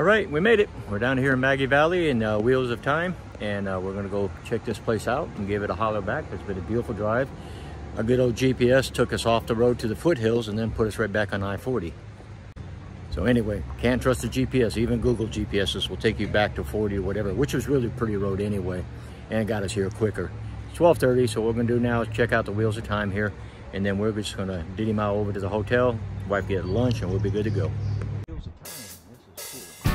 right, we made it. We're down here in Maggie Valley in Wheels of Time, and we're gonna go check this place out and give it a holler back. It's been a beautiful drive. A good old GPS took us off the road to the foothills and then put us right back on I-40. So anyway, can't trust the GPS. Even Google GPSs will take you back to 40 or whatever, which was really a pretty road anyway, and got us here quicker. It's 12:30, so what we're gonna do now is check out the Wheels of Time here, and then we're just gonna ditty mile over to the hotel, wife get lunch, and we'll be good to go. Wheels of Time, this is cool.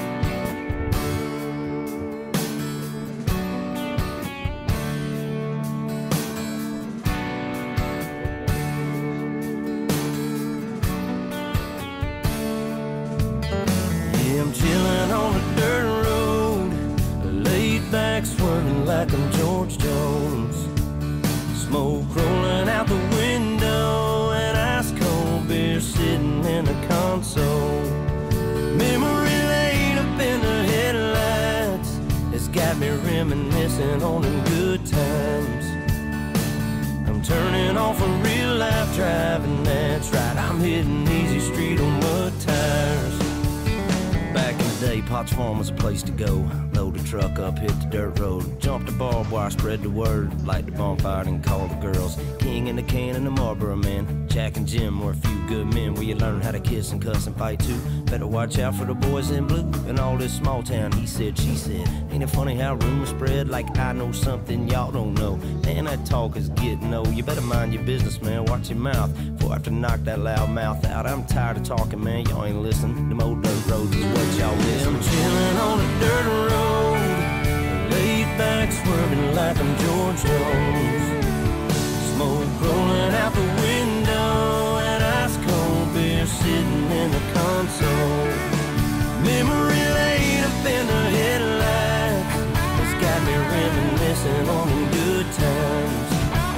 Yeah, I'm chilling on a dirt road, laid back swerving like I'm George Jones. Smoke rolling out the window and ice cold beer sitting in the console. Memory lane up in the headlights, it's got me reminiscing on them good times. I'm turning off a real life driving, that's right, I'm hitting easy street on mud tires. Back in the day, Potts Farm was a place to go. Load the truck up, hit the dirt road, jump the barbed wire, spread the word, light the bonfire and call the girls. King in the can and the Marlboro man, Jack and Jim were a few good men where you learn how to kiss and cuss and fight too. Better watch out for the boys in blue and all this small town he said, she said. Ain't it funny how rumors spread like I know something y'all don't know? Man, that talk is getting old. You better mind your business, man, watch your mouth before I have to knock that loud mouth out. I'm tired of talking, man, y'all ain't listening. Them old dirt roads is what y'all miss. I'm chilling on a dirt road, laid back swerving like I'm George Jones. Smoke rolling out the window and ice cold beer sitting in the console. Memory lane up in the headlights, it's got me reminiscing on them good times.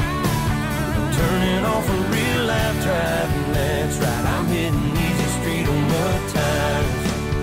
I'm turning off a real life driving, that's right, I'm hitting easy street on mud tires.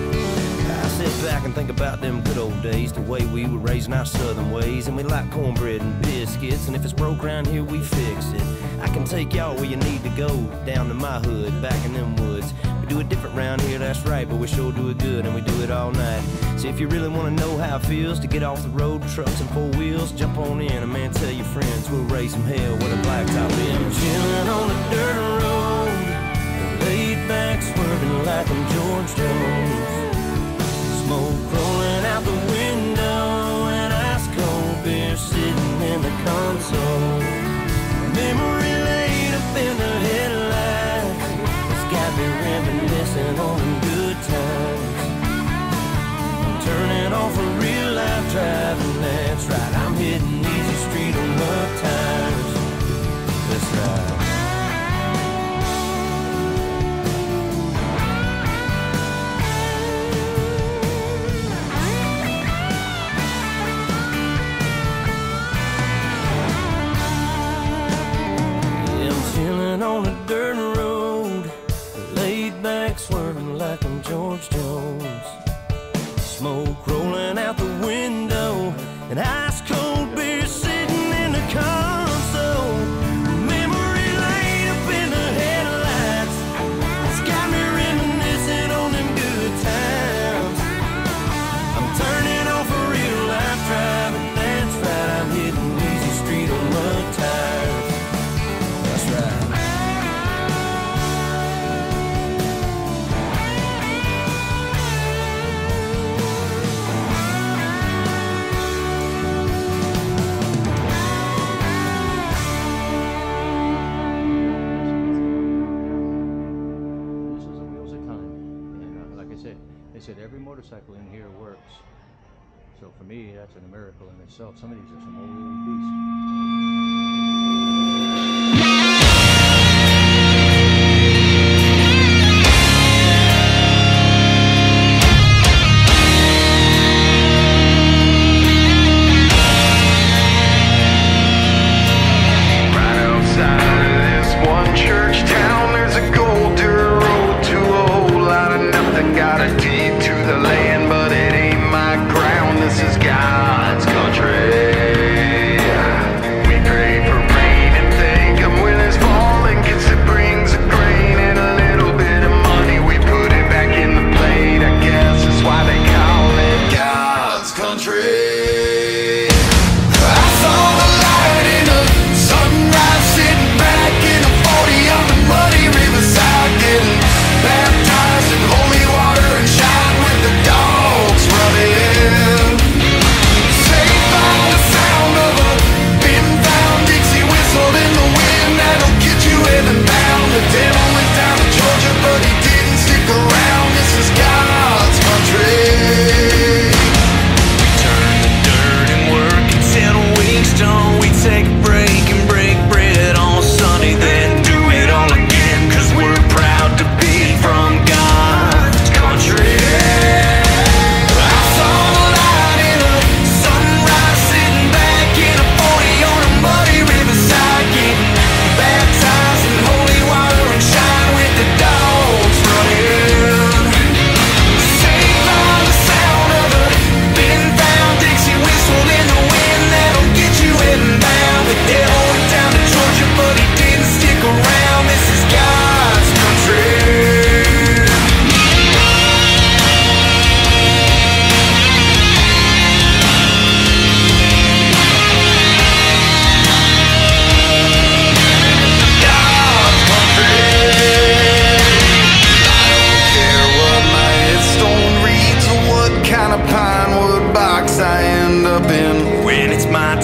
Sit back and think about them good old days, the way we were raising our southern ways, and we like cornbread and biscuits, and if it's broke around here we fix it. I can take y'all where you need to go, down to my hood, back in them woods. We do it different round here, that's right, but we sure do it good, and we do it all night. So if you really want to know how it feels to get off the road, trucks and four wheels, jump on in, and man, tell your friends we'll raise some hell with a blacktop in. I'm chilling on the dirt road, laid back swerving like I'm George Jones. Smoke rolling out the window and ice cold beer sitting in the console. Memory lane up in the headlights, it's got me reminiscing on them good times. I'm turning off a real life driving, that's right, I'm hitting easy street on mud tires. That's right. On a dirt road, laid back swerving like I'm George Jones. Smoke rolling out the window and ice cold beer sitting in the console. Memory lane up in the headlights, it's got me reminiscing on them good times. I'm turning off a real life driving, that's right, I'm hitting easy street on mud tires. That's right. They said every motorcycle in here works. So for me, that's a miracle in itself. Some of these are some old beasts. Got a deed to the land, but it ain't my ground. This is God's country.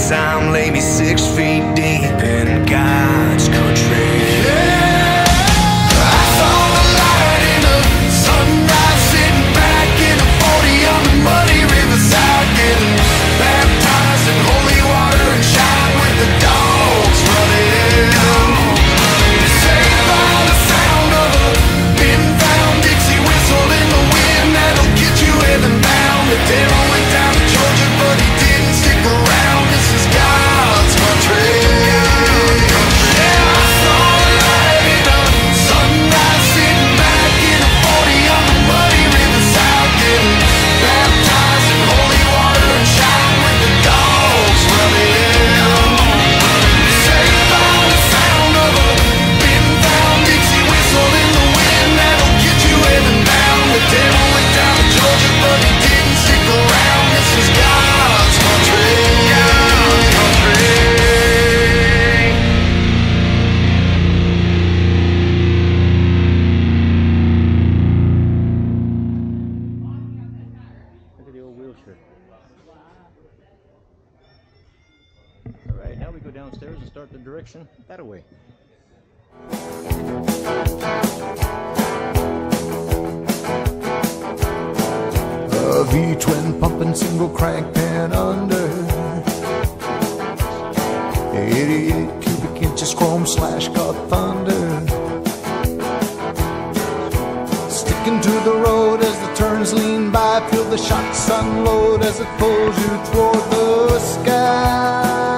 time lay me 6 feet deep in God's country. Yeah, I saw the light in the sunrise, sitting back in a 40 on the muddy riverside, getting baptized in holy water and shine with the dogs running. Saved by the sound of a pin-found Dixie whistle in the wind that'll get you heaven bound. The devil went down to Georgia, but he didn't stick around. This is God's country. Yeah, I saw a light in the sunrise, sitting back in a 40 on the muddy riverside, getting baptized in holy water and shine with the dogs running. Saved by the sound of a pin-found Dixie whistle in the wind that'll get you heaven bound. The devil went down to Georgia, but he didn't stick around. This is God's country. God's country. Look at the old wheelchair. All right, now we go downstairs and start the direction that way. A V-twin pumping single crank pan under 88 cubic inches chrome slash got thunder. Sticking to the road as the turns lean by, feel the shocks unload as it pulls you toward the sky.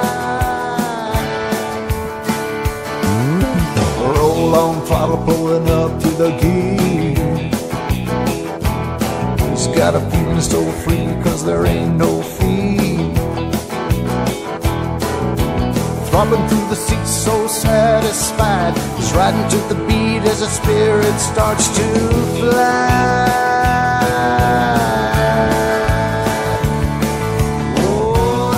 Roll on throttle pulling up to the gear. He's got a feeling so free, cause there ain't no fee. Throbbing through the seats so satisfied, he's riding to the beat as his spirit starts to fly. Oh,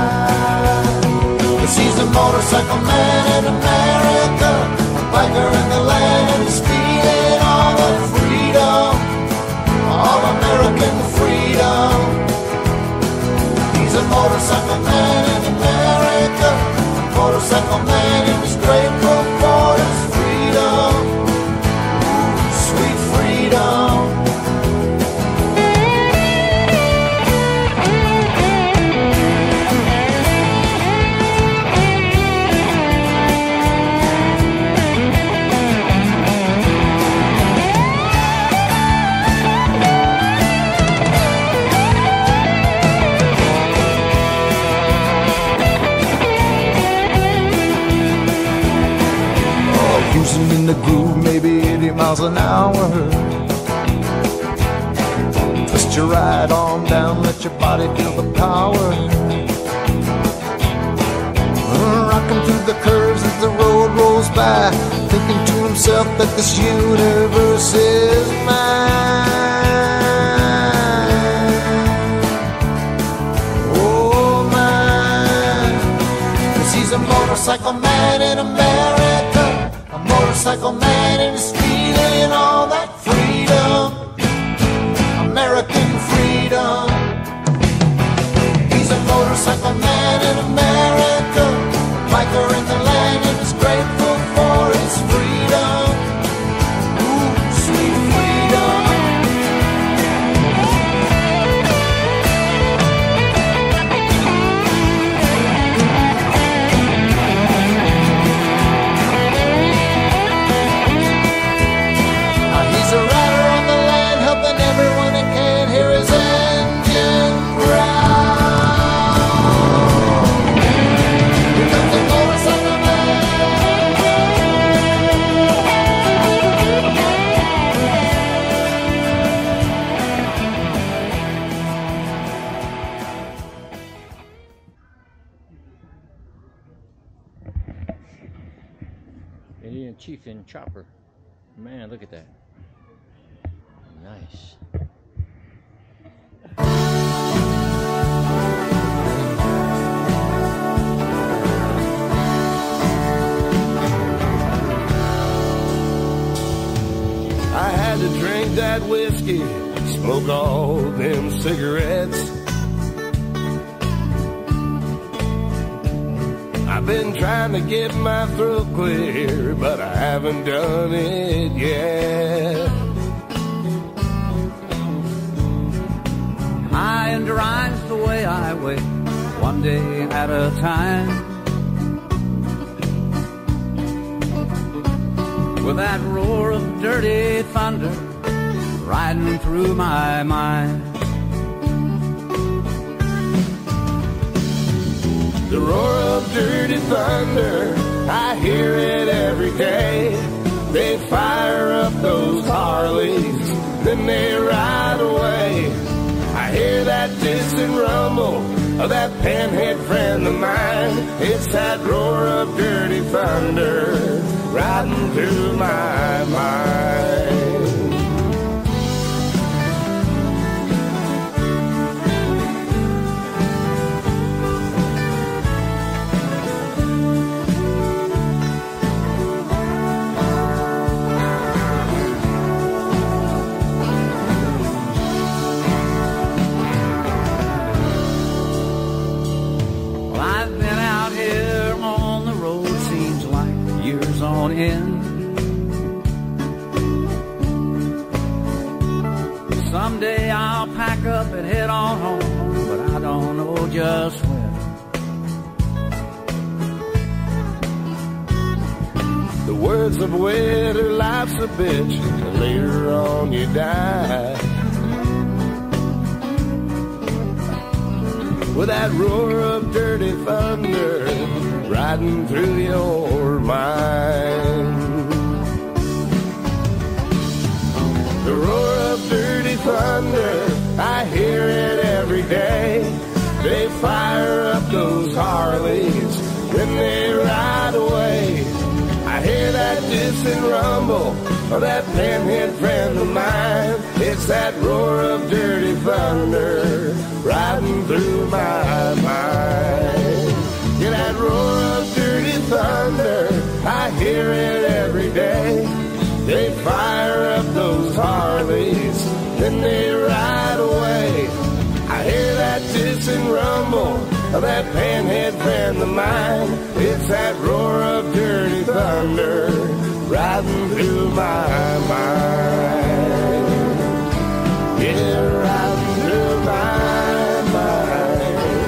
cause he's a motorcycle man in America, a biker in the land, and he's feeling all the freedom, all American freedom. He's a motorcycle man in America, a motorcycle man, and he's grateful for his freedom. Ooh, sweet freedom. Cruising in the groove, maybe 80 miles an hour. Twist your right arm down, let your body feel the power. Rocking through the curves as the road rolls by, thinking to himself that this universe is mine. Oh, mine. 'Cause he's a motorcycle man in America, a motorcycle man, and he's feeling all that freedom, American freedom. He's a motorcycle man in America, a biker in the land, and he's grateful for his freedom. Ooh, sweet freedom. He's a rider on the land, helping everyone that can hear his engine growl. Here comes the motorcycle man. Indian Chieftain Chopper. Man, look at that. Nice. I had to drink that whiskey, smoke all them cigarettes. I've been trying to get my throat clear, but I haven't done it yet. High and dry's the way I wait, one day at a time. With that roar of dirty thunder riding through my mind. The roar of dirty thunder, I hear it every day. They fire up those Harleys, then they ride away. I hear that distant rumble of that panhead friend of mine. It's that roar of dirty thunder riding through my mind. On in. Someday I'll pack up and head on home, but I don't know just when. The words of winter, life's a bitch, and later on you die. With that roar of dirty thunder riding through your mind. The roar of dirty thunder, I hear it every day. They fire up those Harleys, then they ride away. I hear that distant rumble of that panhead friend of mine. It's that roar of dirty thunder riding through my mind. Yeah, that roar of dirty thunder, I hear it every day. They fire up those Harleys, then they ride away. I hear that distant rumble of that panhead friend of mine. It's that roar of dirty thunder riding through my mind. Yeah, riding through my mind.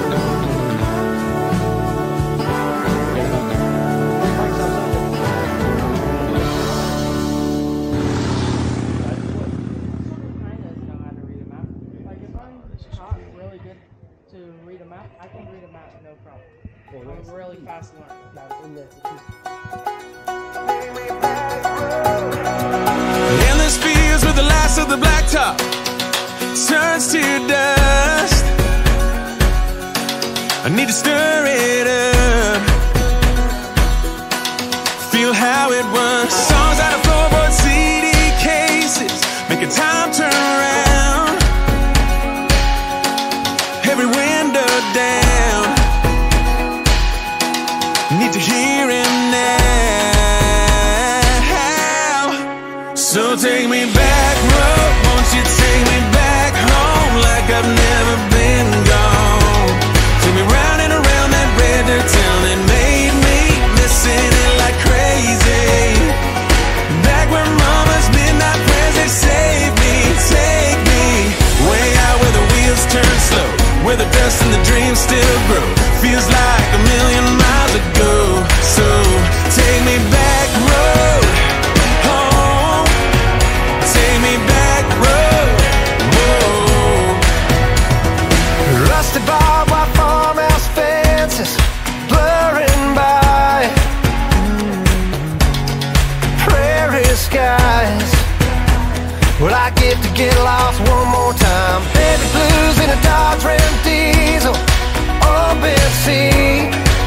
I can read a map, no problem. I'm a really fast learner. Endless fields where the last of the blacktop turns to dust. I need to stir it up, feel how it was. Songs out of floorboard CD cases, making time turn around. Every window down, need to hear him now. So take me back, road, won't you take me back home, like I've never been gone. Take me round and around that red dirt town that made me missing it like crazy. Back where mama's midnight prayers, they saved me. Take me way out where the wheels turn slow, where the dust and the dreams still grow. Feels like a million miles ago. So take me back, road, home. Take me back, road, whoa. Rusted barbed wire farmhouse fences blurring by, prairie skies. Well, I get to get lost one more time. Baby blues in a Dodge Ram diesel, open sea.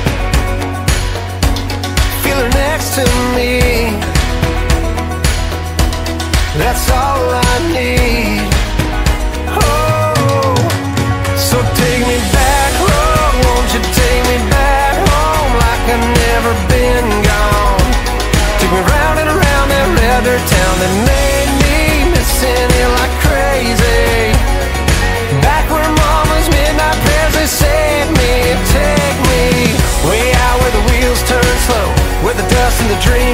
Feel her next to me, that's all I need. Oh, so take me back, road, won't you take me back home, like I've never been gone. Take me round and around that red dirt town that made me missing it like crazy. Back where mama's midnight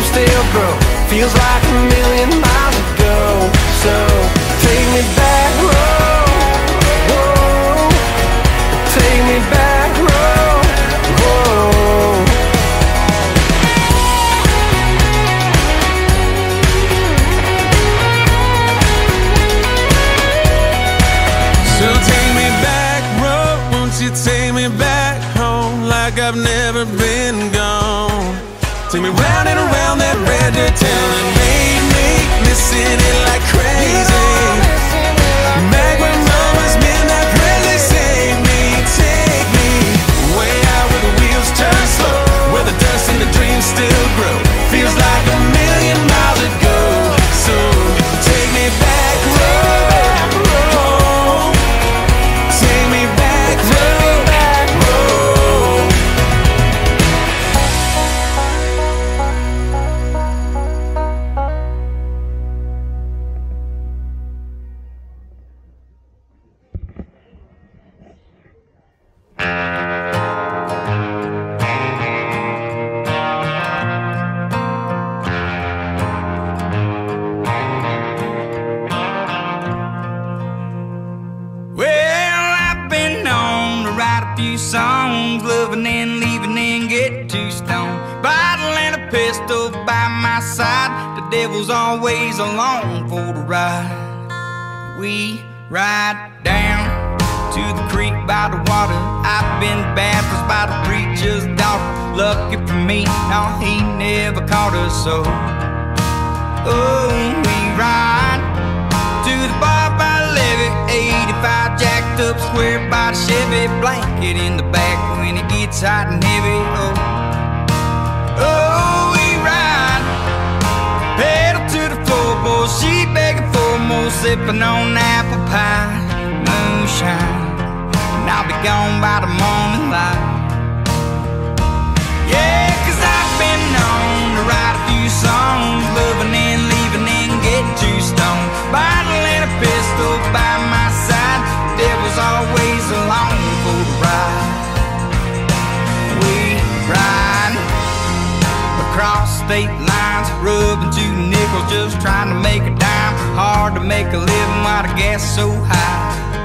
still grow. Feels like a million miles ago. So take me back, road, whoa. Take me back, road, whoa. So take me back, road, won't you take me back home like I've never been gone. Take me round and around that red dirt town and made me missing it like crazy. Back when mama's midnight prayers, they save me, take me way out where the wheels turn slow, where the dust and the dreams still grow. Feels like a million miles ago. So take me back, road, home. Take me back, road, road. Well, I've been known to write a few songs, loving and leaving and get too stoned. Bottle and a pistol by my side, the devil's always along for the ride. We ride down to the creek by the water. I've been baptized by the preacher's daughter. Lucky for me, no, he never caught us so. Oh, we ride to the bar by the levee, 85 jacked up square by the Chevy, blanket in the back when it gets hot and heavy. Oh, oh, we ride, pedal to the floorboard, she begging for more, sipping on apple pie, moonshine, and I'll be gone by the morning light. Yeah, 'cause I've been known to write a few songs, loving and leaving and get too stoned. Bottle and a pistol by my side, devil's always along for the ride. We ride across state lines, rubbing 2 nickels, just trying to make a dime. Hard to make a living while the gas is so high.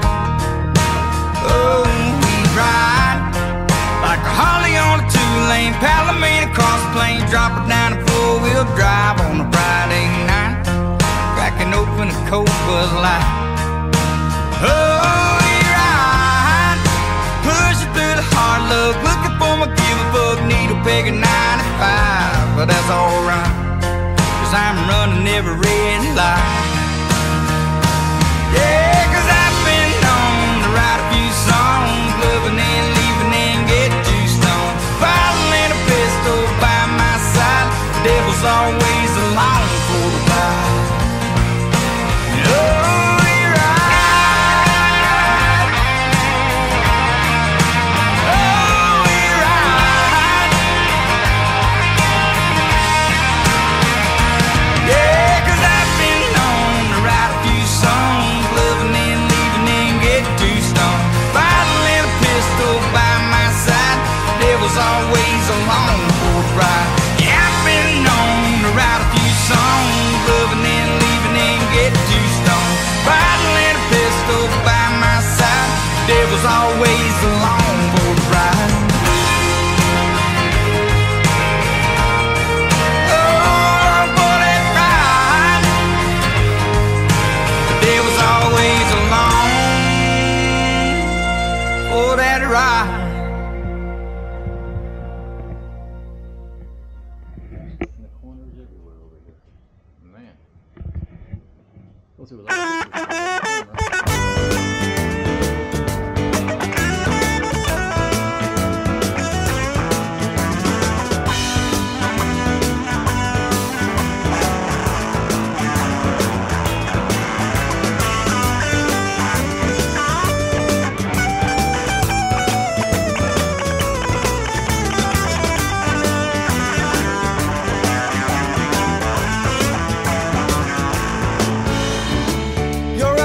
Oh, we ride like a Harley on a 2-lane, Palomino across the plain, drop it down a 4-wheel drive on a Friday night, cracking open a cold Bud Light. Oh, we ride, pushing through the hard luck, looking for my give-a-fuck needle peg at 95, but that's alright, 'cause I'm running every red light. Yeah, 'cause I've been known to write a few songs, loving and leaving and get too stoned. Bottle and a pistol by my side, devil's always along for the ride. Oh, we ride. Oh, we ride. Yeah, 'cause I've been known to write a few songs, loving and leaving and get too stoned. Bottle and a pistol by my side, devil's always along for the ride. Yeah, I've been known to write a few songs, loving and leaving and get too stoned. Bottle and a pistol by my side, devil's always along for the ride. Oh, for that ride, the devil's always along for that ride. The corners everywhere over here. Man. Go through a lot of You're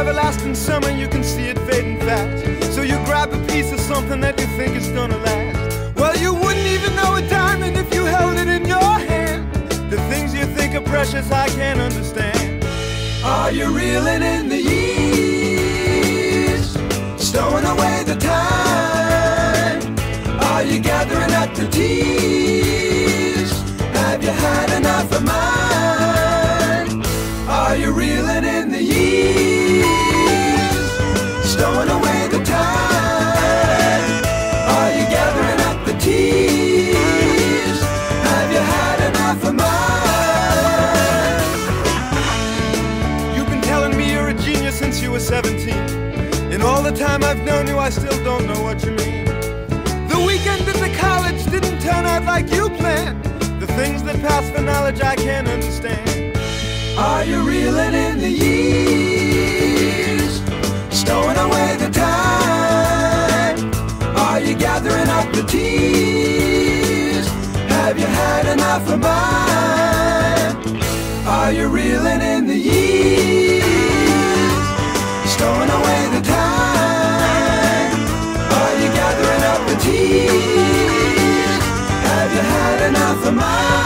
precious I can't understand. Are you reeling in the years, stowing away the time? Are you gathering up the tears? Have you had enough of mine? Are you reeling in the years, stowing away the time? Are you gathering up the tears? Have you had enough of mine? You've been telling me you're a genius since you were 17. In all the time I've known you, I still don't know what you mean. The weekend at the college didn't turn out like you planned. The things that pass for knowledge I can't understand. Are you reeling in the years, stowing away the time? Are you gathering up the tears? Have you had enough of mine? Are you reeling in the years, stowing away the time? Are you gathering up the tears? Have you had enough of mine?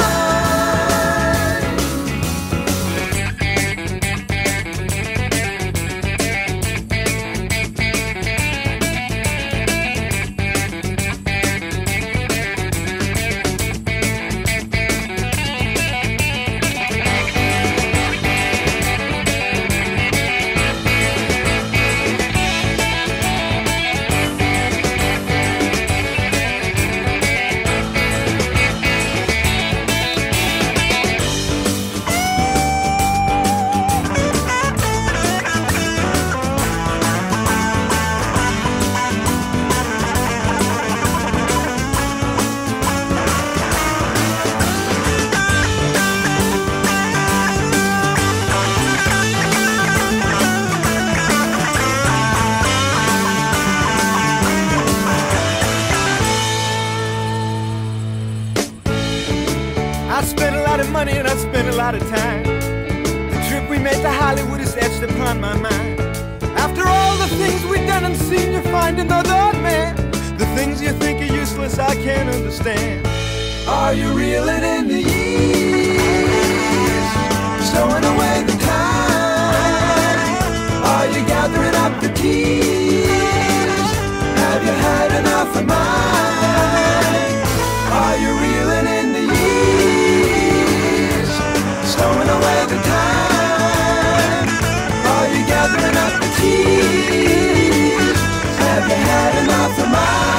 I spent a lot of money and I spent a lot of time. The trip we made to Hollywood is etched upon my mind. After all the things we've done and seen, you find another man. The things you think are useless I can't understand. Are you reeling in the years, stowing away the time? Are you gathering up the tears? Have you had enough of mine? Are you reeling in the years, stowing away the time? Are you gathering up the tears? Have you had enough of mine?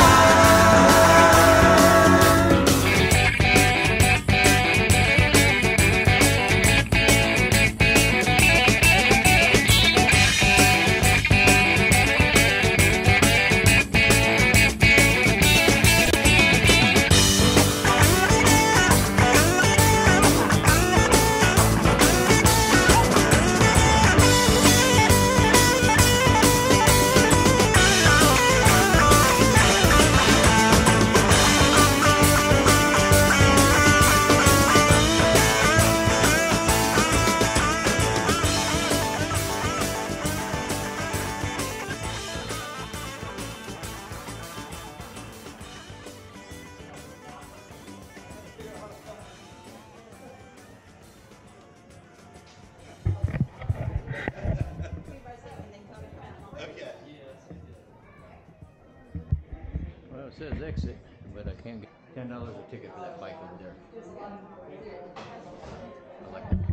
Well, it says exit, but I can't get $10 a ticket for that bike over there. I like it.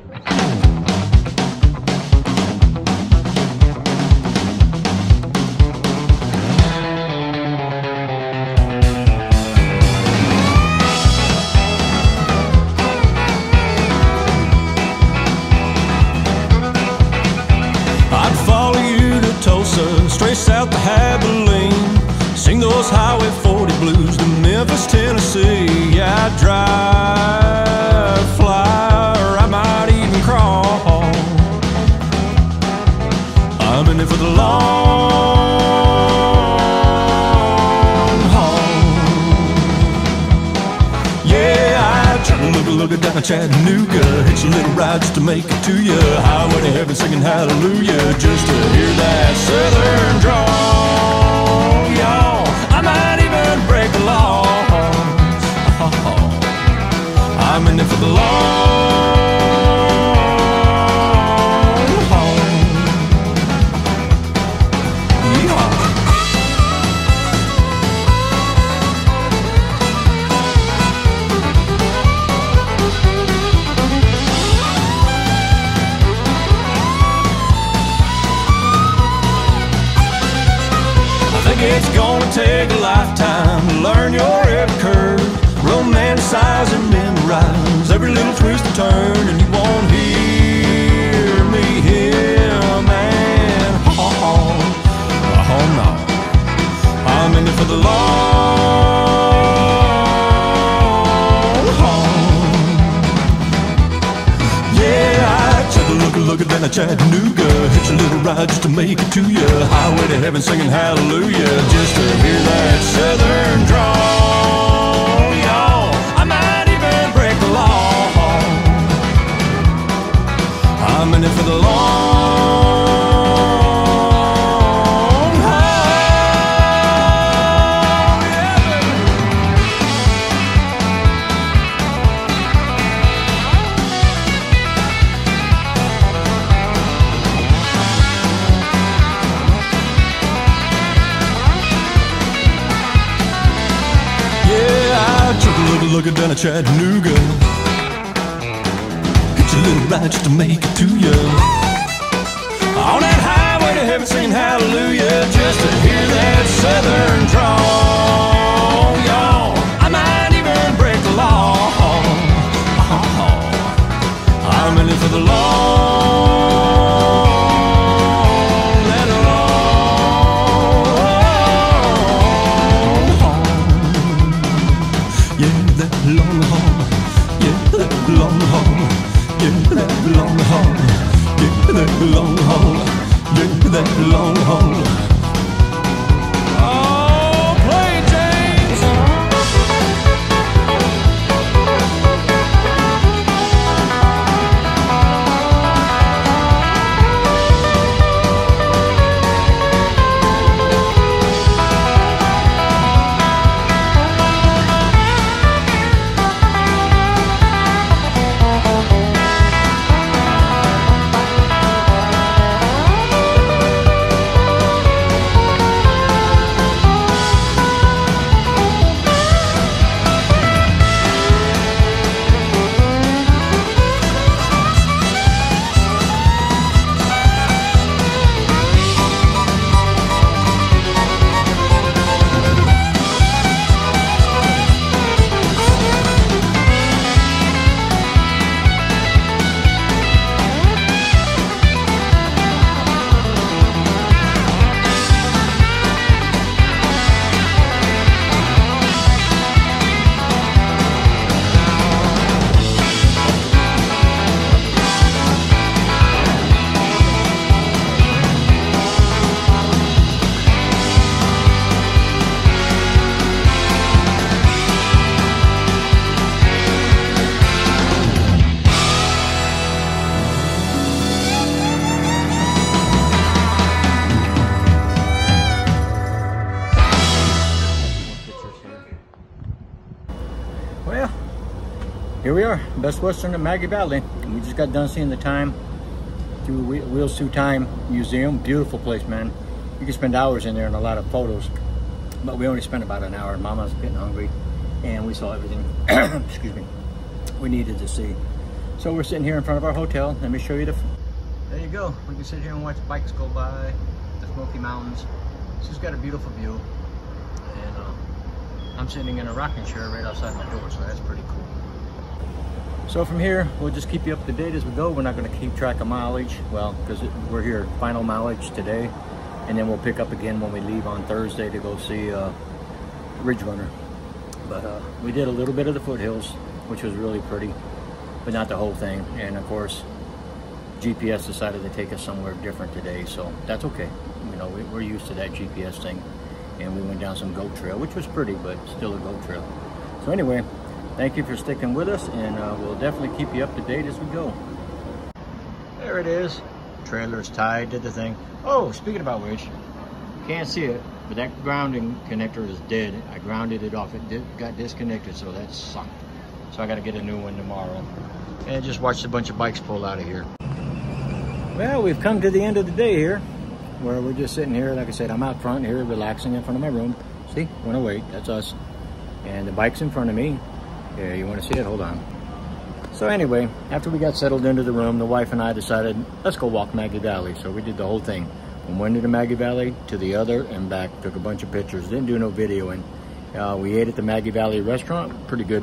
I'd follow you to Tulsa, straight south to Abilene. Sing those Highway 40 blues to Memphis, Tennessee. Yeah, I'd drive, fly, or I might even crawl. I'm in it for the long haul. Yeah, I'd turn a look down to Chattanooga, hitch a little ride just to make it to you. Highway to heaven singing hallelujah, just to hear that southern drawl. Y'all, I might even break the law. I'm in it for the long every little twist and turn, and you won't hear me him and oh no, I'm in it for the long haul. Yeah, I took a look at that Chattanooga, hitch a little ride just to make it to ya. Highway to heaven singing hallelujah, just to hear that southern drawl. Y'all, I might even break the law. I'm in it for the long haul. Yeah, I took a little look at down at Chattanooga, hitch a little ride just to make it to ya. On that highway to heaven singing hallelujah, just to hear that southern drawl. Y'all, I might even break the law. I'm in it for the long and long haul. Yeah, that long haul. Yeah, that long haul. Yeah, that long haul. Yeah, that long haul. Yeah, that long haul. Oh, play James. Well, here we are, Best Western at Maggie Valley. We just got done seeing the time through Wheels Through Time Museum. Beautiful place, man. You can spend hours in there and a lot of photos, but we only spent about an hour. Mama's getting hungry, and we saw everything, excuse me, we needed to see. So we're sitting here in front of our hotel. Let me show you there you go. We can sit here and watch bikes go by, the Smoky Mountains. It's just got a beautiful view. And I'm sitting in a rocking chair right outside my door, so that's pretty cool. So from here, we'll just keep you up to date as we go. We're not going to keep track of mileage, well, because we're here, final mileage today, and then we'll pick up again when we leave on Thursday to go see Ridge Runner. But we did a little bit of the foothills, which was really pretty, but not the whole thing. And of course, GPS decided to take us somewhere different today, so that's okay. You know, we're used to that GPS thing. And we went down some goat trail, which was pretty, but still a goat trail. So anyway, thank you for sticking with us, and we'll definitely keep you up to date as we go. There it is. Trailer's tied to the thing. Oh, speaking about which, can't see it, but that grounding connector is dead. I grounded it off. It got disconnected, so that sucked. So I got to get a new one tomorrow. And just watched a bunch of bikes pull out of here. Well, we've come to the end of the day here, where we're just sitting here. Like I said, I'm out front here relaxing in front of my room. See, went away, that's us. And the bike's in front of me. Yeah, you want to see it? Hold on. So anyway, after we got settled into the room, the wife and I decided, let's go walk Maggie Valley. So we did the whole thing. From one end of Maggie Valley to the other and back. Took a bunch of pictures, didn't do no videoing. We ate at the Maggie Valley restaurant, pretty good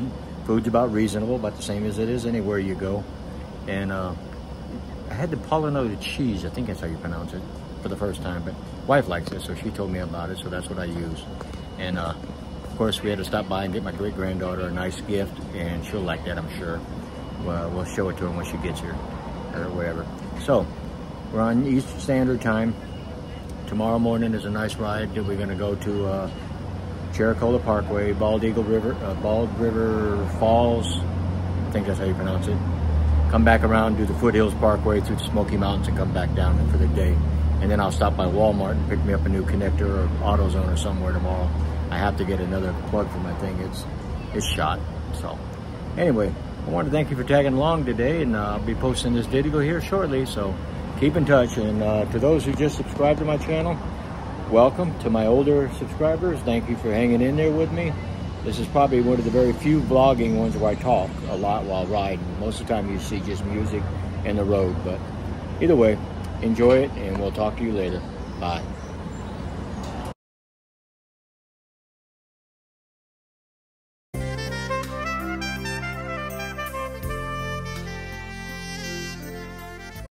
Food's about reasonable, about the same as it is anywhere you go. And I had the Polynota cheese, I think that's how you pronounce it, for the first time. But wife likes it, so she told me about it, so that's what I use. And of course, we had to stop by and get my great-granddaughter a nice gift, and she'll like that, I'm sure. Well, we'll show it to her when she gets here, or wherever. So, we're on Eastern Standard Time. Tomorrow morning is a nice ride. We're going to go to Chericola Parkway, Bald River Falls, I think that's how you pronounce it. Come back around, do the Foothills Parkway through the Smoky Mountains, and come back down for the day. And then I'll stop by Walmart and pick me up a new connector or AutoZone or somewhere tomorrow. I have to get another plug for my thing. It's shot. So anyway, I want to thank you for tagging along today, and I'll be posting this video here shortly. So keep in touch. And to those who just subscribed to my channel, welcome. To my older subscribers, thank you for hanging in there with me. This is probably one of the very few vlogging ones where I talk a lot while riding. Most of the time you see just music and the road. But either way, enjoy it, and we'll talk to you later. Bye.